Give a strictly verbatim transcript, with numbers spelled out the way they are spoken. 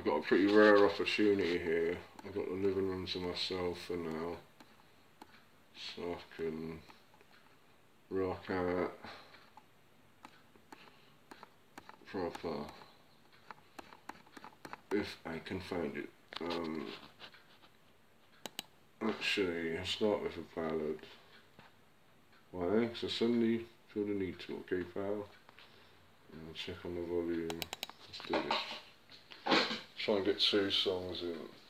I've got a pretty rare opportunity here. I've got the living room to myself for now, so I can rock out proper, if I can find it. Um, actually, I'll start with a ballad. Why? So suddenly feel the need to. Okay, pal. And check on the volume. Let's do this. Try and get two songs in.